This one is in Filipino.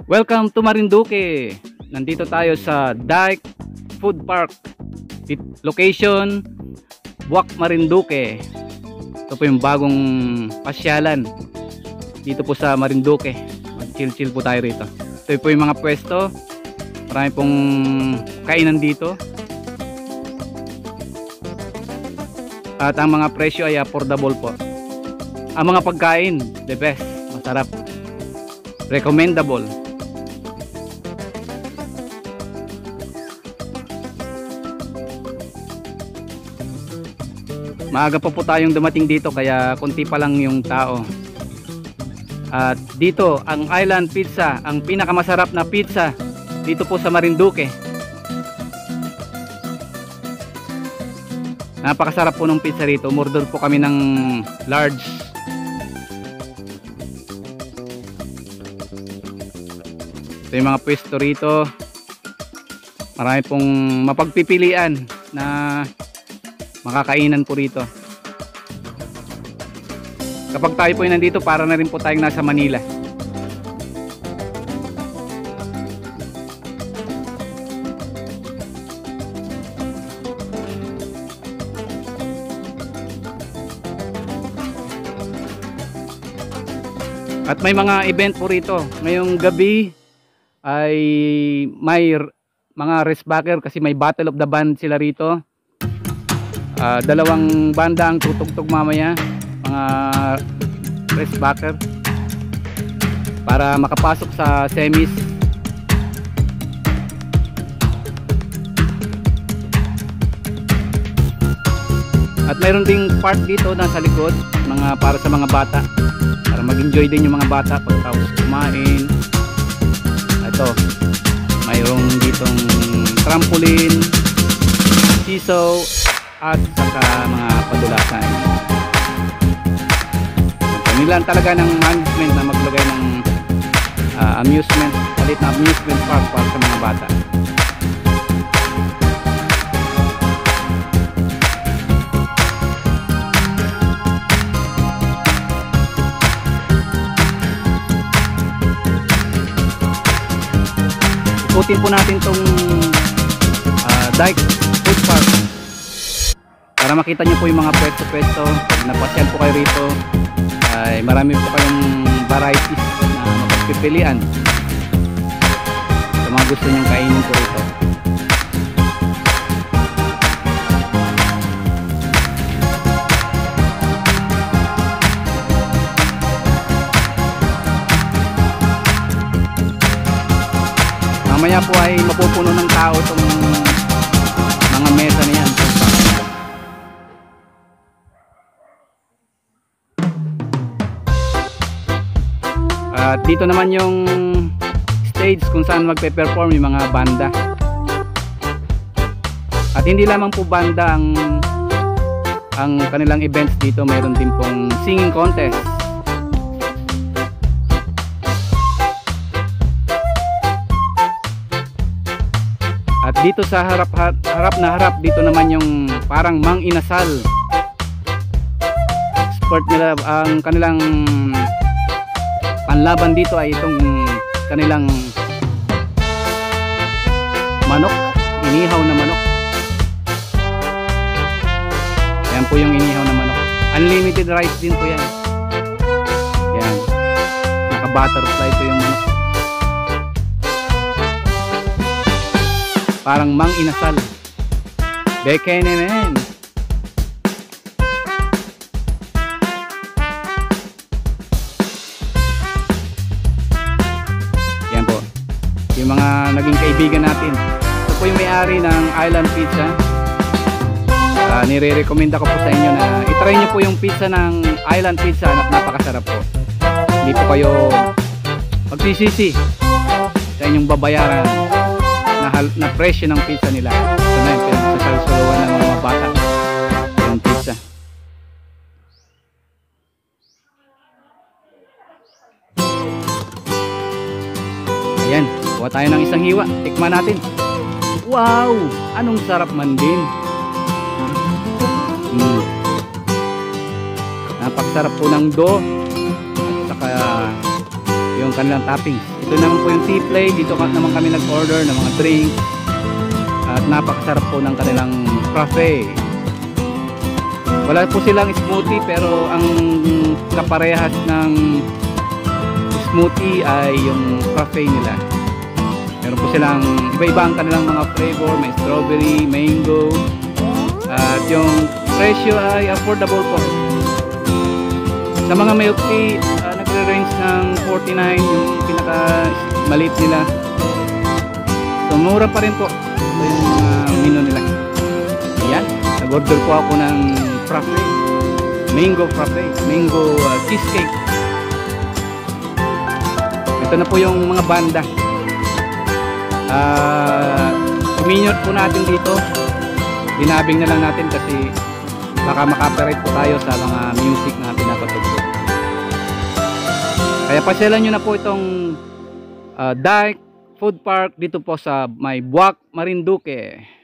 Welcome to Marinduque. Nandito tayo sa Dike Food Park. Location, Buwak, Marinduque. Ito po yung bagong pasyalan dito po sa Marinduque. Mag-chill-chill po tayo rito. Ito po yung mga pwesto. Marami pong kainan dito. At ang mga presyo ay affordable po. Ang mga pagkain, the best, masarap, recommendable. Maaga pa po tayong dumating dito kaya konti pa lang yung tao. At dito ang Island Pizza, ang pinakamasarap na pizza dito po sa Marinduque. Napakasarap po ng pizza rito. Umorder po kami ng large. Ito yung mga pwesto rito. Marami pong mapagpipilian na makakainan po rito. Kapag tayo po ay nandito, para na rin po tayong nasa Manila. At may mga event po rito. Ngayong gabi ay may mga resbacker kasi may Battle of the Band sila rito. Dalawang banda ang tutugtog mamaya, mga resbacker, para makapasok sa semis. At mayroon ding park dito nasa likod, mga para sa mga bata, para mag-enjoy din yung mga bata pagkatapos kumain. Ito, mayroong ditong trampoline, seesaw, at saka mga padulasan. Kanilan talaga ng management na maglagay ng amusement, palit na amusement park para sa mga bata. Ikutin po natin itong Dike Food Park para makita nyo po yung mga pwesto-pwesto. Pag napasyal po kayo rito ay marami po kayong varieties na mapagpipilian sa mga gusto nyong kainin po rito. Mamaya po ay mapupuno ng tao itong mga mesa na yan. At dito naman yung stage kung saan magpe-perform yung mga banda. At hindi lamang po banda ang kanilang events dito, mayroon din pong singing contest. At dito sa harap na harap dito naman yung parang mang inasal. Sport nila, ang kanilang panlaban dito ay itong kanilang manok, inihaw na manok. Yan po yung inihaw na manok. Unlimited rice din po yan. Yan. Naka-butterfly po yung manok. Parang mang inasal. Bekenemen. Yan po. Yung mga naging kaibigan natin. Ito po yung may-ari ng Island Pizza. Nire-recommend ako po sa inyo na itry nyo po yung pizza ng Island Pizza at napakasarap po. Hindi po kayo magsisisi sa inyong babayaran na presyo ng pizza nila. Ito na yung pinagsasalsuluan ng mga bata yung pizza. Ayan, kuha tayo ng isang hiwa, tikman natin. Wow, anong sarap man din. Napakasarap po ng dough at saka yung kanilang toppings. Ito naman po yung tea play. Dito naman kami nag-order ng mga drinks. At napakasarap po ng kanilang cafe. Wala po silang smoothie, pero ang kaparehas ng smoothie ay yung cafe nila. Meron po silang iba-iba ang kanilang mga flavor. May strawberry, mango. At yung presyo ay affordable po. Sa mga milk tea, nagre-range ng 49 yung pinaka maliit nila. So mura pa rin po. Ito yung menu nila. Ayan, nag-order po ako ng frappe, mango frappe, mango cheesecake. Ito na po yung mga banda. Minute po natin dito. Dinabing na lang natin kasi baka makapirate po tayo sa mga music na pinapatugtog. Kaya pasyalan nyo na po itong Dike Food Park dito po sa may Buwak, Marinduque.